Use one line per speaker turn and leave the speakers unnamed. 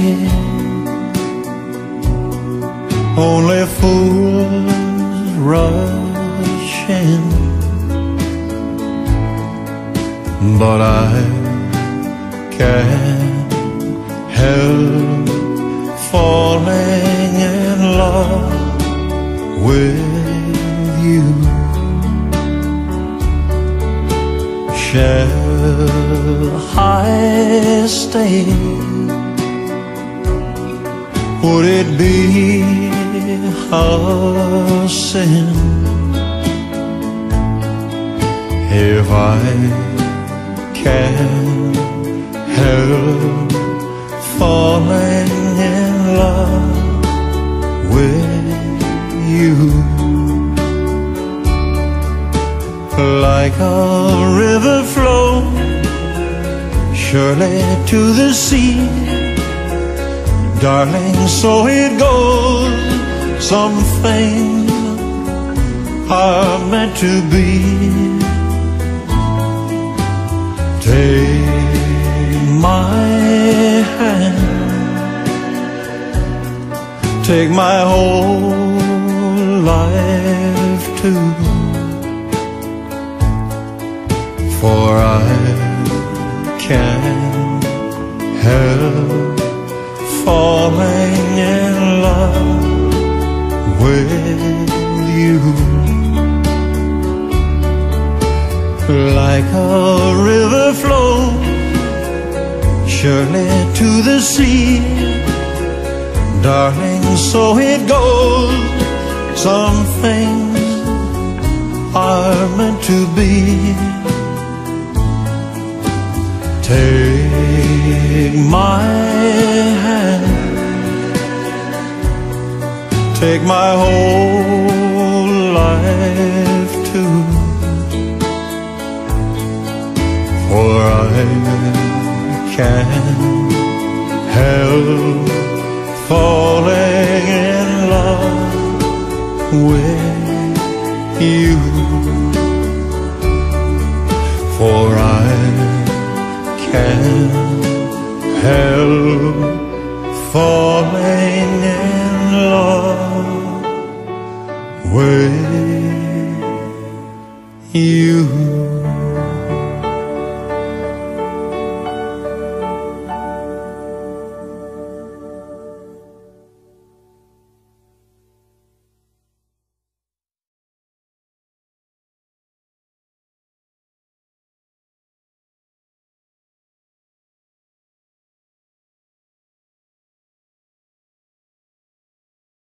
say only fools rush in, but I can't help falling in love with you. Shall I stay? Would it be a sin if I can't help falling in love with you? Like a river flows surely to the sea, darling, so it goes. Some things are meant to be. Take my hand, take my whole life too, for I can't help falling in love with you. Like a river flows surely to the sea, darling, so it goes. Some things are meant to be. Take my hand, take my whole life too, for I can't help falling in love with you, for I can't help falling in love with